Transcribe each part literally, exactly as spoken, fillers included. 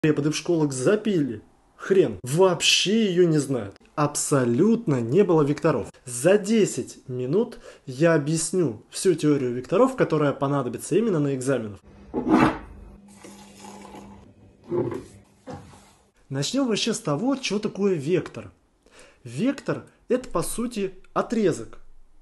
Преподы в школах запили. Хрен, вообще ее не знают. Абсолютно не было векторов. За десять минут я объясню всю теорию векторов, которая понадобится именно на экзаменах. Начнем вообще с того, что такое вектор. Вектор – это по сути отрезок.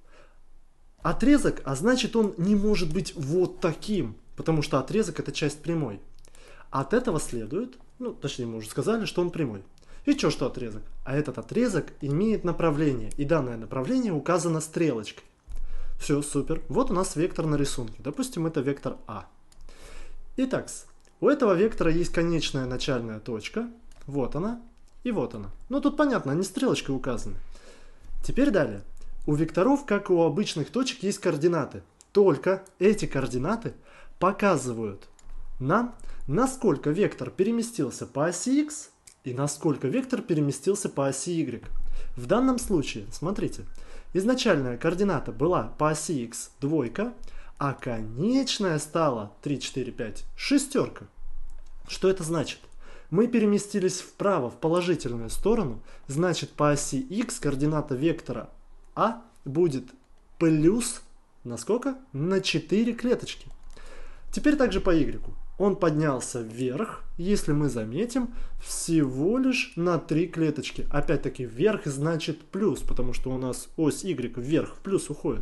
Отрезок, а значит он не может быть вот таким, потому что отрезок – это часть прямой. От этого следует, ну точнее мы уже сказали, что он прямой. И что, что отрезок? А этот отрезок имеет направление, и данное направление указано стрелочкой. Все, супер. Вот у нас вектор на рисунке. Допустим, это вектор А. Итак, у этого вектора есть конечная начальная точка. Вот она и вот она. Ну тут понятно, они стрелочкой указаны. Теперь далее. У векторов, как и у обычных точек, есть координаты. Только эти координаты показывают нам, насколько вектор переместился по оси Х и насколько вектор переместился по оси Y. В данном случае, смотрите, изначальная координата была по оси Х двойка, а конечная стала три, четыре, пять шестерка. Что это значит? Мы переместились вправо в положительную сторону, значит по оси Х координата вектора А будет плюс на сколько? На четыре клеточки. Теперь также по Y. Он поднялся вверх, если мы заметим, всего лишь на три клеточки. Опять-таки вверх значит плюс, потому что у нас ось Y вверх в плюс уходит.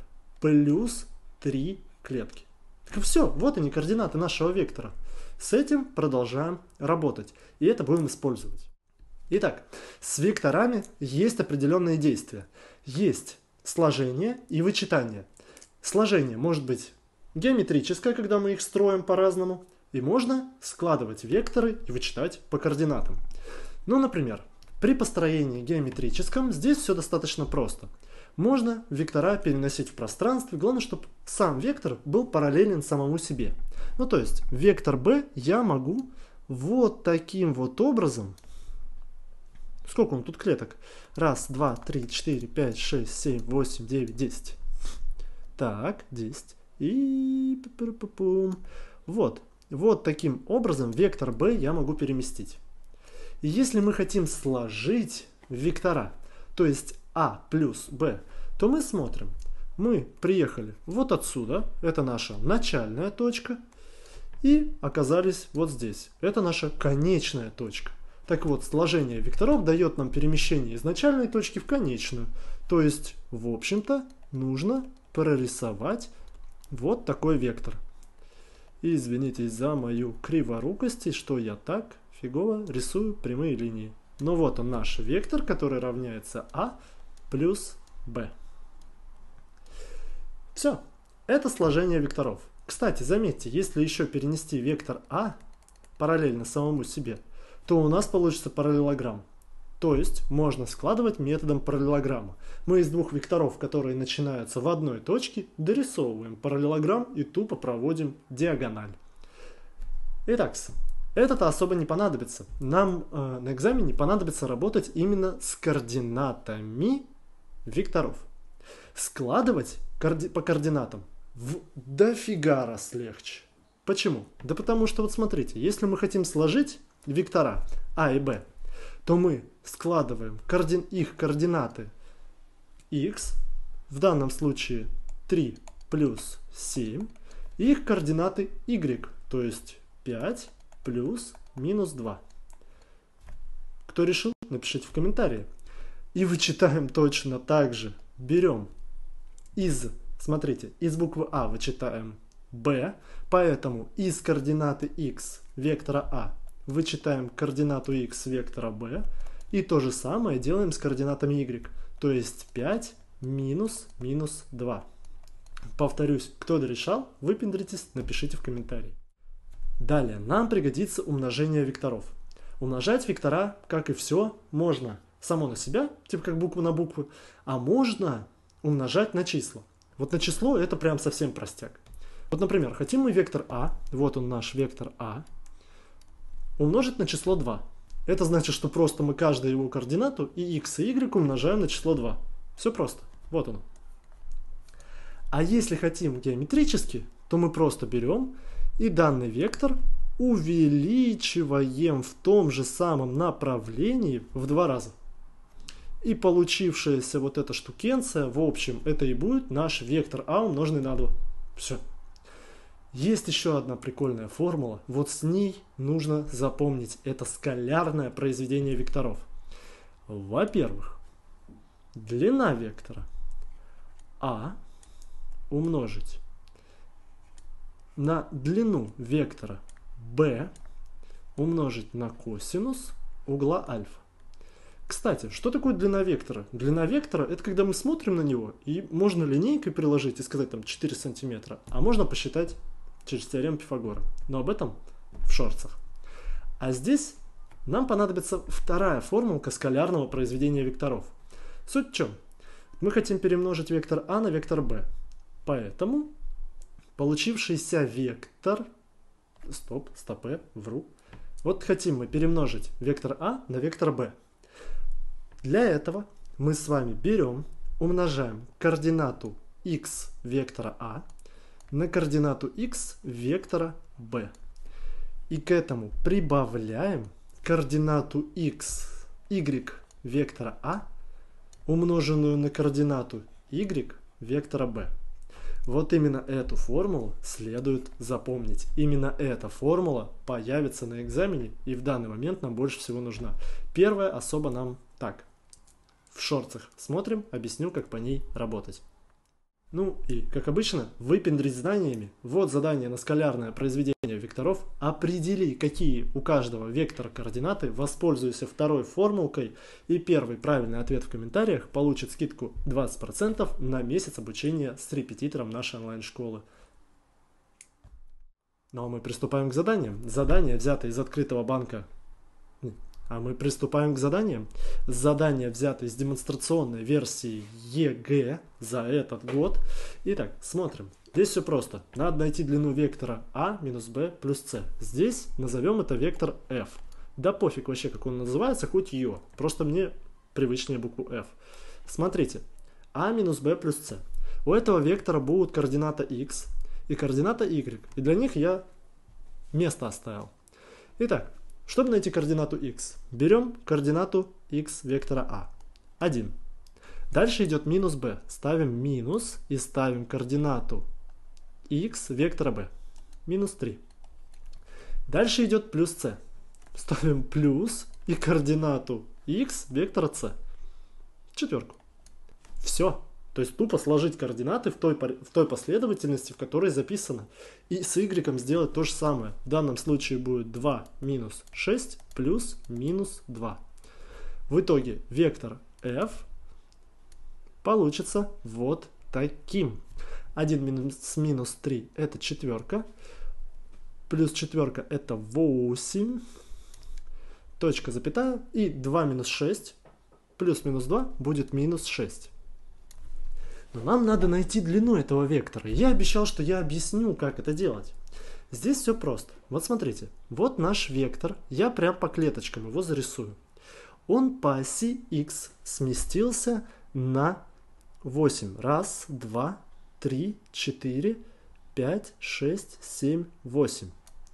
Плюс три клетки. Так все, вот они координаты нашего вектора. С этим продолжаем работать, и это будем использовать. Итак, с векторами есть определенные действия. Есть сложение и вычитание. Сложение может быть геометрическое, когда мы их строим по-разному, и можно складывать векторы и вычитать по координатам. Ну, например, при построении геометрическом здесь все достаточно просто. Можно вектора переносить в пространстве, главное, чтобы сам вектор был параллелен самому себе. Ну, то есть, вектор b я могу вот таким вот образом... Сколько он тут клеток? Раз, два, три, четыре, пять, шесть, семь, восемь, девять, десять. Так, десять. И... Вот. Вот таким образом вектор b я могу переместить. И если мы хотим сложить вектора, то есть a плюс b, то мы смотрим. Мы приехали вот отсюда, это наша начальная точка, и оказались вот здесь. Это наша конечная точка. Так вот, сложение векторов дает нам перемещение из начальной точки в конечную. То есть, в общем-то, нужно прорисовать вот такой вектор. И извините за мою криворукость, что я так фигово рисую прямые линии. Но вот он наш вектор, который равняется А плюс Б. Все, это сложение векторов. Кстати, заметьте, если еще перенести вектор А параллельно самому себе, то у нас получится параллелограмм. То есть можно складывать методом параллелограмма. Мы из двух векторов, которые начинаются в одной точке, дорисовываем параллелограмм и тупо проводим диагональ. Итак, это-то особо не понадобится. Нам э, на экзамене понадобится работать именно с координатами векторов. Складывать коорди по координатам в дофига раз легче. Почему? Да потому что, вот смотрите, если мы хотим сложить вектора А и Б, то мы складываем координ их координаты x, в данном случае три плюс семь, и их координаты y, то есть пять плюс минус два. Кто решил, напишите в комментарии. И вычитаем точно так же. Берем из, смотрите, из буквы А вычитаем b, поэтому из координаты x вектора А вычитаем координату x вектора b, и то же самое делаем с координатами y, то есть пять минус минус два. Повторюсь, кто дорешал, выпендритесь, напишите в комментарии. Далее, нам пригодится умножение векторов. Умножать вектора, как и все, можно само на себя, типа как букву на букву, а можно умножать на числа. Вот на число это прям совсем простяк. Вот, например, хотим мы вектор А, вот он наш вектор А, умножить на число два. Это значит, что просто мы каждую его координату и x, и y умножаем на число два. Все просто. Вот оно. А если хотим геометрически, то мы просто берем и данный вектор увеличиваем в том же самом направлении в два раза. И получившаяся вот эта штукенция, в общем, это и будет наш вектор А умноженный на два. Все. Есть еще одна прикольная формула. Вот с ней нужно запомнить. Это скалярное произведение векторов. Во-первых, длина вектора А умножить на длину вектора b умножить на косинус угла альфа. Кстати, что такое длина вектора? Длина вектора — это когда мы смотрим на него, и можно линейкой приложить и сказать там четыре сантиметра, а можно посчитать через теорему Пифагора. Но об этом в шорцах. А здесь нам понадобится вторая формулка скалярного произведения векторов. Суть в чем? Мы хотим перемножить вектор А на вектор b. Поэтому получившийся вектор... Стоп, стопэ, вру. Вот хотим мы перемножить вектор А на вектор b. Для этого мы с вами берем, умножаем координату x вектора А на координату x вектора b. И к этому прибавляем координату x, y вектора А, умноженную на координату y вектора b. Вот именно эту формулу следует запомнить. Именно эта формула появится на экзамене, и в данный момент нам больше всего нужна. Первая особо нам так. В шорцах смотрим, объясню, как по ней работать. Ну и, как обычно, выпендрить знаниями. Вот задание на скалярное произведение векторов. Определи, какие у каждого вектора координаты. Воспользуйся второй формулкой. И первый правильный ответ в комментариях получит скидку двадцать процентов на месяц обучения с репетитором нашей онлайн-школы. Ну а мы приступаем к заданиям. Задание взято из открытого банка. А мы приступаем к заданиям. Задание взято из демонстрационной версии ЕГЭ за этот год. Итак, смотрим. Здесь все просто. Надо найти длину вектора А минус Б плюс С. Здесь назовем это вектор F. Да пофиг вообще, как он называется, хоть Ё. Просто мне привычнее букву F. Смотрите. А минус Б плюс С. У этого вектора будут координата X и координата Y. И для них я место оставил. Итак. Чтобы найти координату x, берем координату x вектора А. один. Дальше идет минус b. Ставим минус и ставим координату x вектора b. Минус три. Дальше идет плюс c. Ставим плюс и координату x вектора c. Четверку. Все. То есть тупо сложить координаты в той, в той последовательности, в которой записано. И с y сделать то же самое. В данном случае будет два минус шесть плюс минус два. В итоге вектор f получится вот таким. один минус минус три это четверка. Плюс четверка это восемь. Точка, запятая. И два минус шесть плюс минус два будет минус шесть. Но нам надо найти длину этого вектора. Я обещал, что я объясню, как это делать. Здесь все просто. Вот смотрите. Вот наш вектор. Я прям по клеточкам его зарисую. Он по оси x сместился на восемь. Раз, два, три, четыре, пять, шесть, семь, восемь.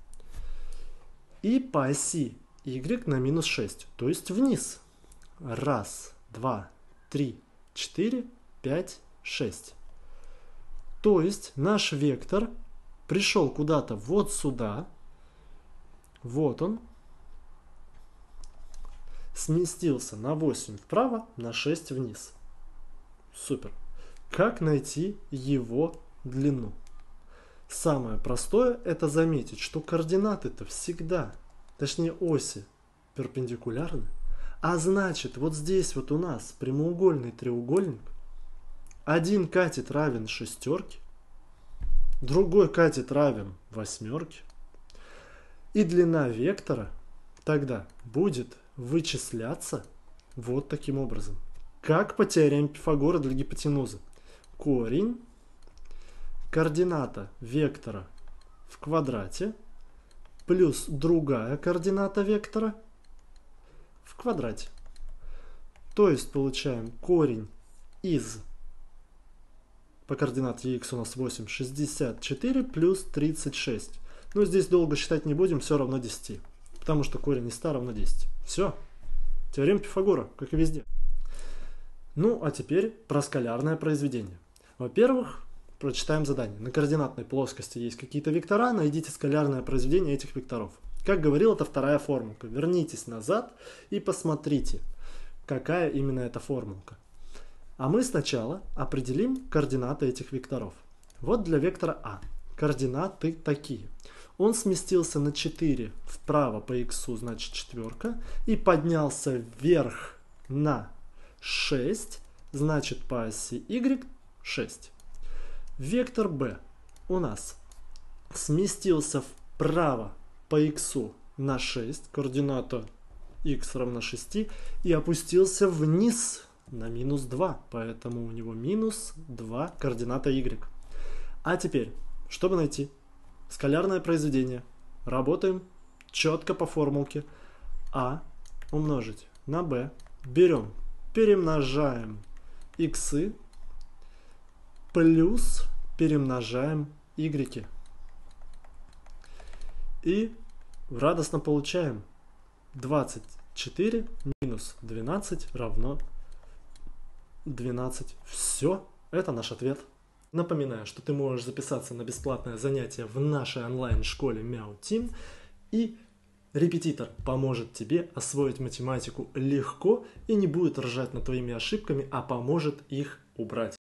И по оси y на минус шесть. То есть вниз. Раз, два, три, четыре, пять, шесть. То есть наш вектор пришел куда-то вот сюда. Вот он. Сместился на восемь вправо, на шесть вниз. Супер. Как найти его длину? Самое простое это заметить, что координаты-то всегда, точнее оси, перпендикулярны. А значит, вот здесь вот у нас прямоугольный треугольник. Один катет равен шестерке, другой катет равен восьмерке. И длина вектора тогда будет вычисляться вот таким образом. Как по теореме Пифагора для гипотенузы. Корень координата вектора в квадрате плюс другая координата вектора в квадрате. То есть получаем корень из... По координате x у нас восемь, шестьдесят четыре плюс тридцать шесть. Но здесь долго считать не будем, все равно десяти. Потому что корень из ста равно десять. Все. Теорема Пифагора, как и везде. Ну, а теперь про скалярное произведение. Во-первых, прочитаем задание. На координатной плоскости есть какие-то вектора, найдите скалярное произведение этих векторов. Как говорил, это вторая формулка. Вернитесь назад и посмотрите, какая именно эта формулка. А мы сначала определим координаты этих векторов. Вот для вектора А координаты такие. Он сместился на четыре вправо по х, значит четверка, и поднялся вверх на шесть, значит по оси y шесть. Вектор b у нас сместился вправо по х на шесть, координата x равна шести, и опустился вниз на минус два, поэтому у него минус два координата y. А теперь, чтобы найти скалярное произведение, работаем четко по формулке. А умножить на b, берем, перемножаем иксы плюс перемножаем y. И радостно получаем двадцать четыре минус двенадцать равно двенадцать. Все, это наш ответ. Напоминаю, что ты можешь записаться на бесплатное занятие в нашей онлайн-школе Мяу Тим, и репетитор поможет тебе освоить математику легко и не будет ржать над твоими ошибками, а поможет их убрать.